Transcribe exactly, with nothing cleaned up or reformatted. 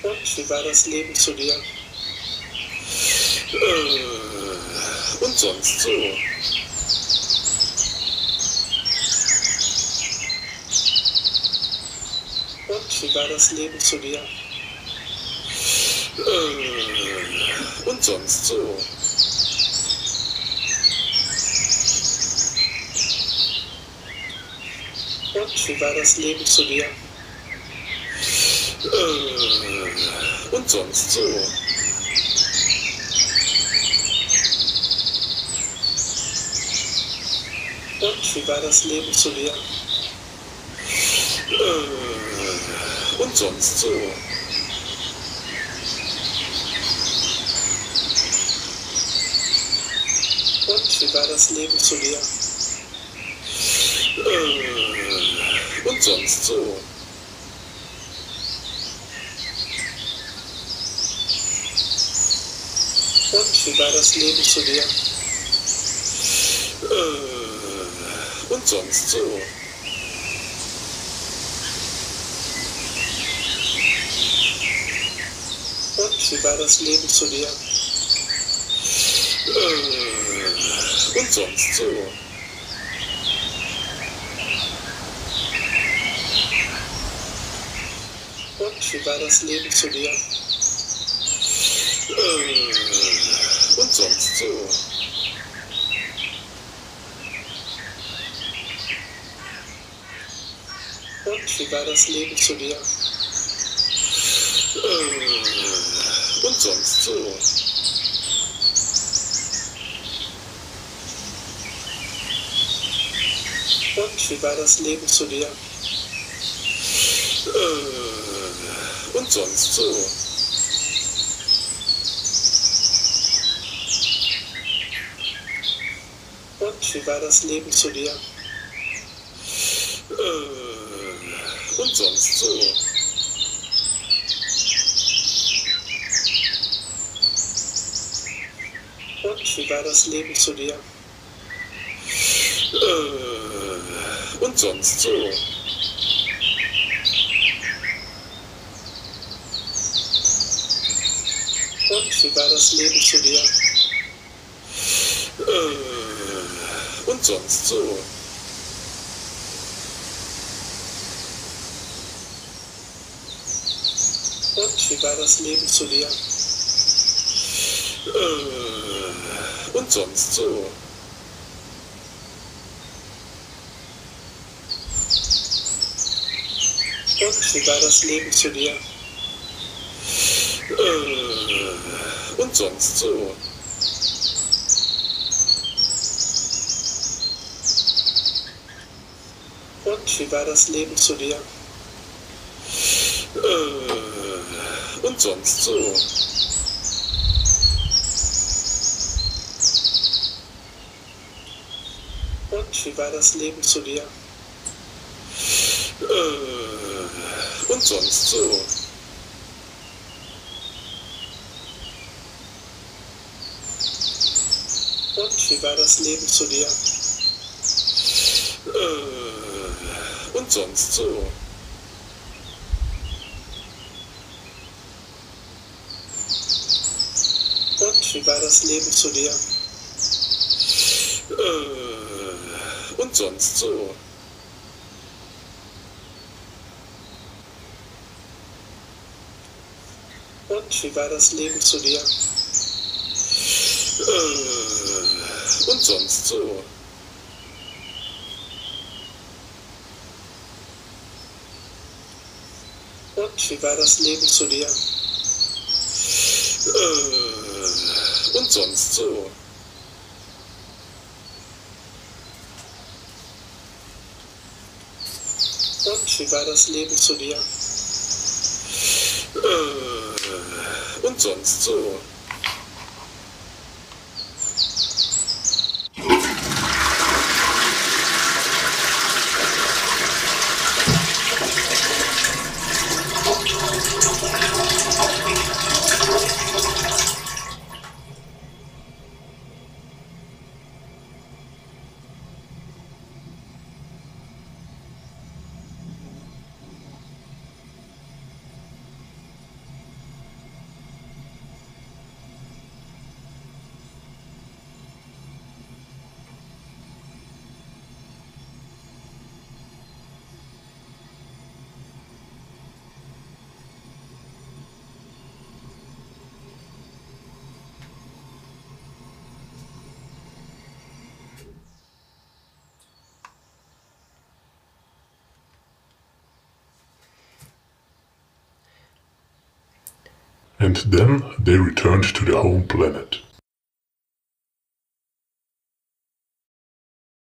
Und wie war das Leben zu dir? Äh, und sonst so. Und wie war das Leben zu dir? Äh, und sonst so. Und wie war das Leben zu dir? Äh, und sonst so. Und wie war das Leben zu dir? Äh, und sonst so. Und wie war das Leben zu dir? Äh, und sonst so. Und wie war das Leben zu dir? Äh, und sonst so. Und wie war das Leben zu dir? Äh, und sonst so. Und wie war das Leben zu dir? Äh, und sonst so. Und wie war das Leben zu dir? Äh, und sonst so. Und wie war das Leben zu dir? Äh, und sonst so. Und wie war das Leben zu dir? Äh, und sonst so. Und wie war das Leben zu dir? Äh, und sonst so. Und wie war das Leben zu dir? Äh, und sonst so. Und wie war das Leben zu dir? Äh, und sonst so. Und wie war das Leben zu dir? Äh, und sonst so. Und wie war das Leben zu dir? Äh, und sonst so. Und wie war das Leben zu dir? Äh, und sonst so. Und wie war das Leben zu dir? Äh, und sonst so. Und wie war das Leben zu dir? Äh, und sonst so. Und wie war das Leben zu dir? Äh, und sonst so. Und wie war das Leben zu dir? Äh, und sonst so. Und wie war das Leben zu dir? Äh, und sonst so. and then they returned to the home planet.